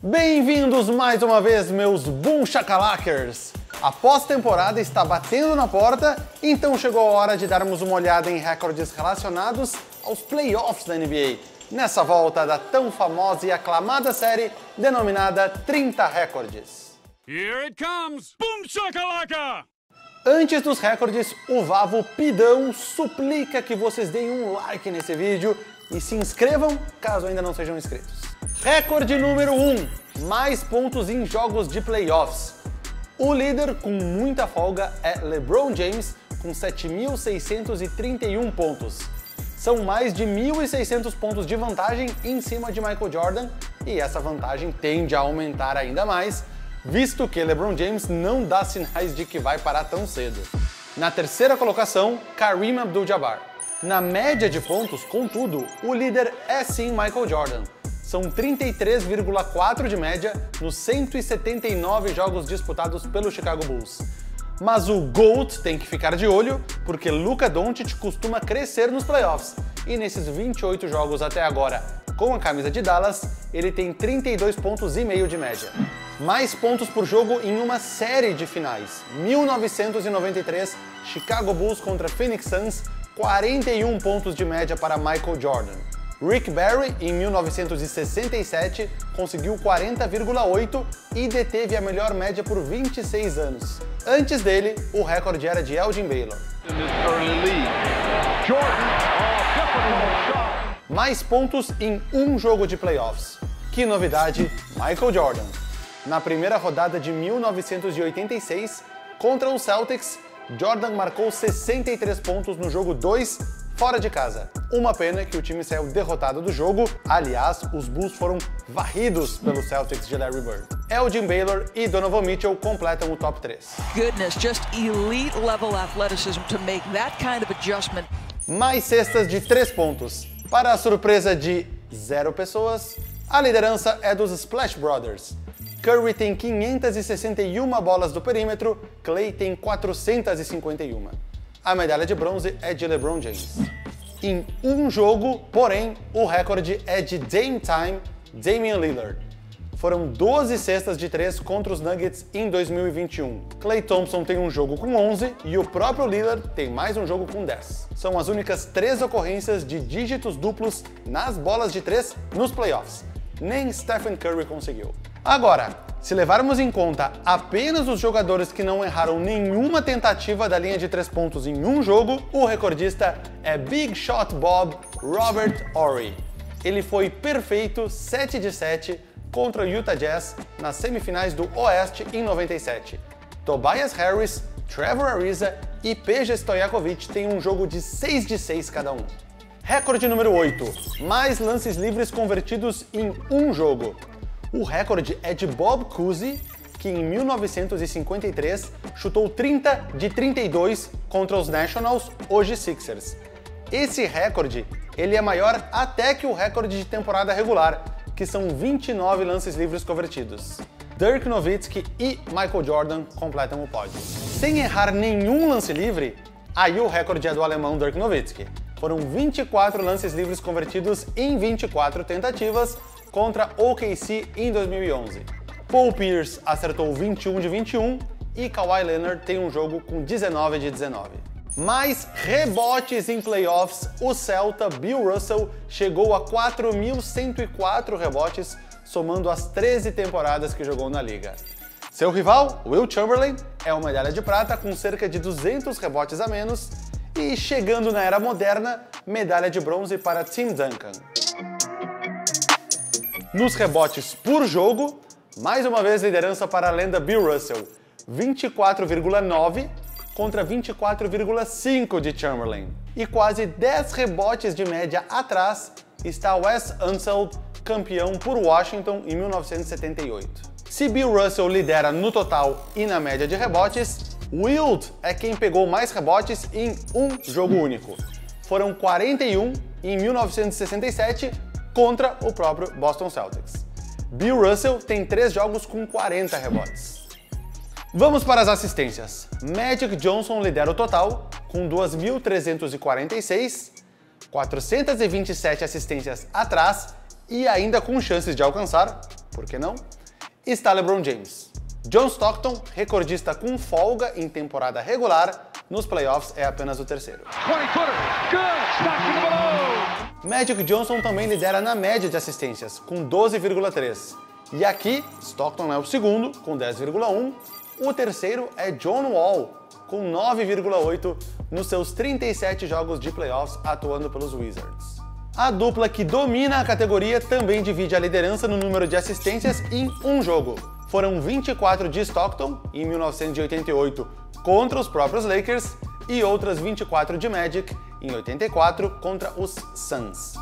Bem-vindos mais uma vez, meus Boom Shakalakers! A pós-temporada está batendo na porta, então chegou a hora de darmos uma olhada em recordes relacionados aos playoffs da NBA, nessa volta da tão famosa e aclamada série denominada 30 Recordes. Here it comes! Boom Shakalaka! Antes dos recordes, o Vavo Pidão suplica que vocês deem um like nesse vídeo e se inscrevam caso ainda não sejam inscritos. Recorde número 1, mais pontos em jogos de playoffs. O líder com muita folga é LeBron James, com 7.631 pontos. São mais de 1.600 pontos de vantagem em cima de Michael Jordan, e essa vantagem tende a aumentar ainda mais, visto que LeBron James não dá sinais de que vai parar tão cedo. Na terceira colocação, Kareem Abdul-Jabbar. Na média de pontos, contudo, o líder é sim Michael Jordan. São 33,4 de média nos 179 jogos disputados pelo Chicago Bulls. Mas o GOAT tem que ficar de olho, porque Luka Doncic costuma crescer nos playoffs, e nesses 28 jogos até agora, com a camisa de Dallas, ele tem 32,5 pontos de média. Mais pontos por jogo em uma série de finais. 1993, Chicago Bulls contra Phoenix Suns, 41 pontos de média para Michael Jordan. Rick Barry, em 1967, conseguiu 40,8 e deteve a melhor média por 26 anos. Antes dele, o recorde era de Elgin Baylor. Mais pontos em um jogo de playoffs. Que novidade, Michael Jordan. Na primeira rodada de 1986, contra os Celtics, Jordan marcou 63 pontos no jogo 2, fora de casa. Uma pena que o time saiu derrotado do jogo, aliás, os Bulls foram varridos pelos Celtics de Larry Bird. Elgin Baylor e Donovan Mitchell completam o top 3. Goodness, just elite level athleticism to make that kind of adjustment. Mais cestas de 3 pontos. Para a surpresa de 0 pessoas, a liderança é dos Splash Brothers. Curry tem 561 bolas do perímetro, Klay tem 451. A medalha de bronze é de LeBron James. Em um jogo, porém, o recorde é de Dame Time, Damian Lillard. Foram 12 cestas de 3 contra os Nuggets em 2021. Klay Thompson tem um jogo com 11 e o próprio Lillard tem mais um jogo com 10. São as únicas 3 ocorrências de dígitos duplos nas bolas de 3 nos playoffs. Nem Stephen Curry conseguiu. Agora, se levarmos em conta apenas os jogadores que não erraram nenhuma tentativa da linha de 3 pontos em um jogo, o recordista é Big Shot Bob Robert Horry. Ele foi perfeito 7 de 7 contra o Utah Jazz nas semifinais do Oeste em 97. Tobias Harris, Trevor Ariza e Peja Stojakovic têm um jogo de 6 de 6 cada um. Recorde número 8. Mais lances livres convertidos em um jogo. O recorde é de Bob Cousy, que em 1953 chutou 30 de 32 contra os Nationals, hoje Sixers. Esse recorde ele é maior até que o recorde de temporada regular, que são 29 lances livres convertidos. Dirk Nowitzki e Michael Jordan completam o pódio. Sem errar nenhum lance livre, aí o recorde é do alemão Dirk Nowitzki. Foram 24 lances livres convertidos em 24 tentativas, contra OKC em 2011. Paul Pierce acertou 21 de 21 e Kawhi Leonard tem um jogo com 19 de 19. Mais rebotes em playoffs, o Celta Bill Russell chegou a 4.104 rebotes, somando as 13 temporadas que jogou na liga. Seu rival, Will Chamberlain, é uma medalha de prata com cerca de 200 rebotes a menos e, chegando na era moderna, medalha de bronze para Tim Duncan. Nos rebotes por jogo, mais uma vez liderança para a lenda Bill Russell, 24,9 contra 24,5 de Chamberlain. E quase 10 rebotes de média atrás está Wes Unseld, campeão por Washington em 1978. Se Bill Russell lidera no total e na média de rebotes, Wilt é quem pegou mais rebotes em um jogo único. Foram 41 em 1967, contra o próprio Boston Celtics. Bill Russell tem 3 jogos com 40 rebotes. Vamos para as assistências. Magic Johnson lidera o total, com 2.346, 427 assistências atrás e ainda com chances de alcançar por que não? Está LeBron James. John Stockton, recordista com folga em temporada regular, nos playoffs é apenas o terceiro. Magic Johnson também lidera na média de assistências, com 12,3. E aqui, Stockton é o segundo, com 10,1. O terceiro é John Wall, com 9,8 nos seus 37 jogos de playoffs atuando pelos Wizards. A dupla que domina a categoria também divide a liderança no número de assistências em um jogo. Foram 24 de Stockton, em 1988, contra os próprios Lakers, e outras 24 de Magic, em 84, contra os Suns.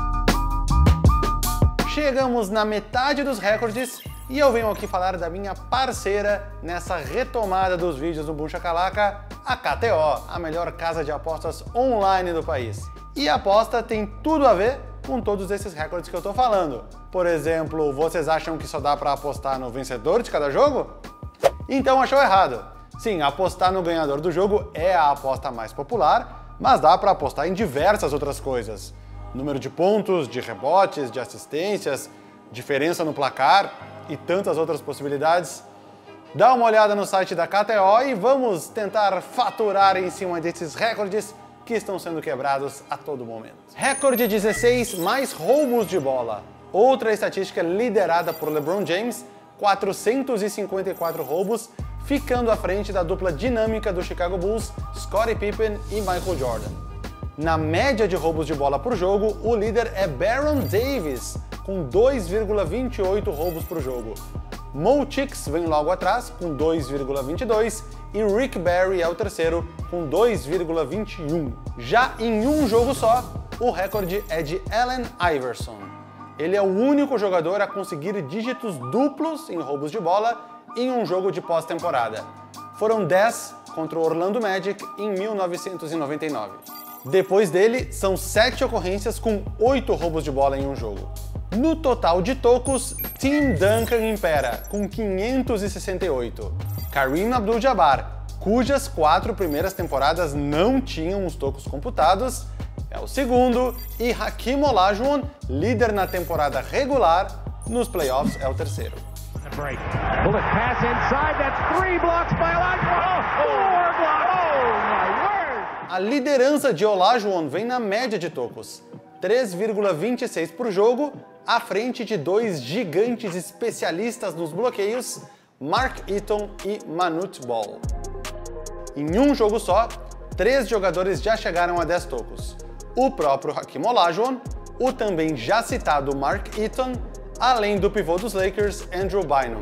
Chegamos na metade dos recordes e eu venho aqui falar da minha parceira nessa retomada dos vídeos do Boom Shakalaka, a KTO, a melhor casa de apostas online do país. E a aposta tem tudo a ver com todos esses recordes que eu tô falando. Por exemplo, vocês acham que só dá para apostar no vencedor de cada jogo? Então achou errado. Sim, apostar no ganhador do jogo é a aposta mais popular, mas dá para apostar em diversas outras coisas. Número de pontos, de rebotes, de assistências, diferença no placar e tantas outras possibilidades. Dá uma olhada no site da KTO e vamos tentar faturar em cima desses recordes que estão sendo quebrados a todo momento. Recorde 16, mais roubos de bola. Outra estatística liderada por LeBron James, 454 roubos, ficando à frente da dupla dinâmica do Chicago Bulls, Scottie Pippen e Michael Jordan. Na média de roubos de bola por jogo, o líder é Baron Davis, com 2,28 roubos por jogo. Mo Cheeks vem logo atrás, com 2,22, e Rick Barry é o terceiro, com 2,21. Já em um jogo só, o recorde é de Allen Iverson. Ele é o único jogador a conseguir dígitos duplos em roubos de bola em um jogo de pós-temporada. Foram 10 contra o Orlando Magic em 1999. Depois dele, são 7 ocorrências com 8 roubos de bola em um jogo. No total de tocos, Tim Duncan impera, com 568. Kareem Abdul-Jabbar, cujas 4 primeiras temporadas não tinham os tocos computados, é o segundo, e Hakeem Olajuwon, líder na temporada regular, nos playoffs é o terceiro. A liderança de Olajuwon vem na média de tocos, 3,26 por jogo, à frente de dois gigantes especialistas nos bloqueios, Mark Eaton e Manute Ball. Em um jogo só, 3 jogadores já chegaram a 10 tocos. O próprio Hakeem Olajuwon, o também já citado Mark Eaton, além do pivô dos Lakers, Andrew Bynum.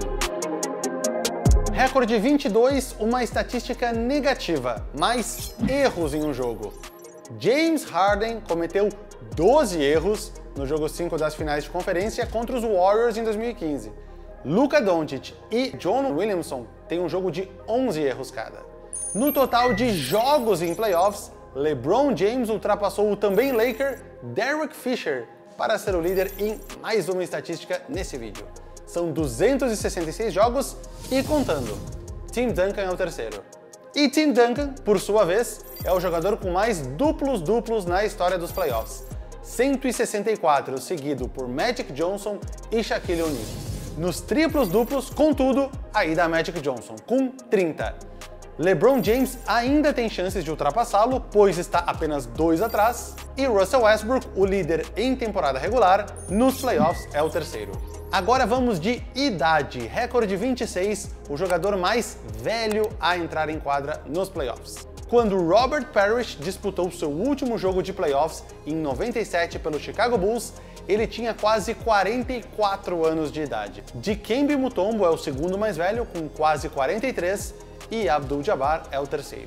Recorde 22, uma estatística negativa, mais erros em um jogo. James Harden cometeu 12 erros no jogo 5 das finais de conferência contra os Warriors em 2015. Luka Doncic e John Williamson têm um jogo de 11 erros cada. No total de jogos em playoffs, LeBron James ultrapassou o também Laker Derek Fisher para ser o líder em mais uma estatística nesse vídeo. São 266 jogos e contando. Tim Duncan é o terceiro. E Tim Duncan, por sua vez, é o jogador com mais duplos na história dos playoffs. 164, seguido por Magic Johnson e Shaquille O'Neal. Nos triplos duplos, contudo, aí da Magic Johnson, com 30. LeBron James ainda tem chances de ultrapassá-lo, pois está apenas 2 atrás, e Russell Westbrook, o líder em temporada regular, nos playoffs é o terceiro. Agora vamos de idade, recorde 26, o jogador mais velho a entrar em quadra nos playoffs. Quando Robert Parrish disputou seu último jogo de playoffs em 97 pelo Chicago Bulls, ele tinha quase 44 anos de idade. Dikembe Mutombo é o segundo mais velho, com quase 43, e Abdul-Jabbar é o terceiro.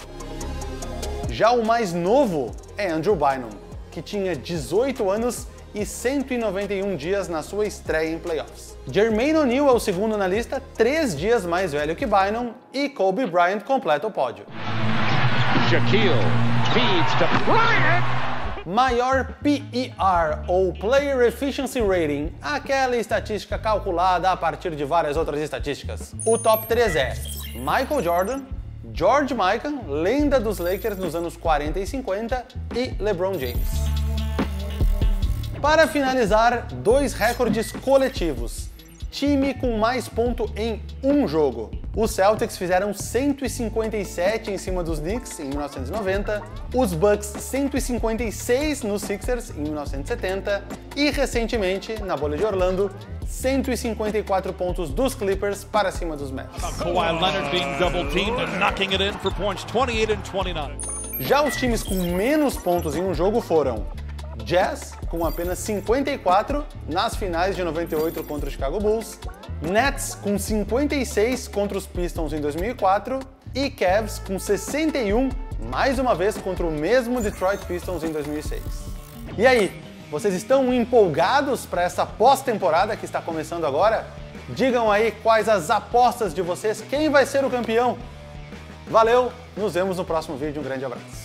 Já o mais novo é Andrew Bynum, que tinha 18 anos e 191 dias na sua estreia em playoffs. Jermaine O'Neal é o segundo na lista, 3 dias mais velho que Bynum, e Kobe Bryant completa o pódio. Shaquille feeds to Bryant. Maior PER, ou Player Efficiency Rating, aquela estatística calculada a partir de várias outras estatísticas. O top 3 é Michael Jordan, George Mikan, lenda dos Lakers nos anos 40 e 50, e LeBron James. Para finalizar, 2 recordes coletivos. time com mais ponto em um jogo. Os Celtics fizeram 157 em cima dos Knicks em 1990, os Bucks 156 nos Sixers em 1970 e, recentemente, na bolha de Orlando, 154 pontos dos Clippers para cima dos Mavs. Kawhi Leonard being double-teamed and knocking it in for points, 28 and 29. Já os times com menos pontos em um jogo foram Jazz, com apenas 54 nas finais de 98 contra o Chicago Bulls, Nets com 56 contra os Pistons em 2004 e Cavs com 61, mais uma vez contra o mesmo Detroit Pistons em 2006. E aí, vocês estão empolgados para essa pós-temporada que está começando agora? Digam aí quais as apostas de vocês, quem vai ser o campeão? Valeu, nos vemos no próximo vídeo, um grande abraço.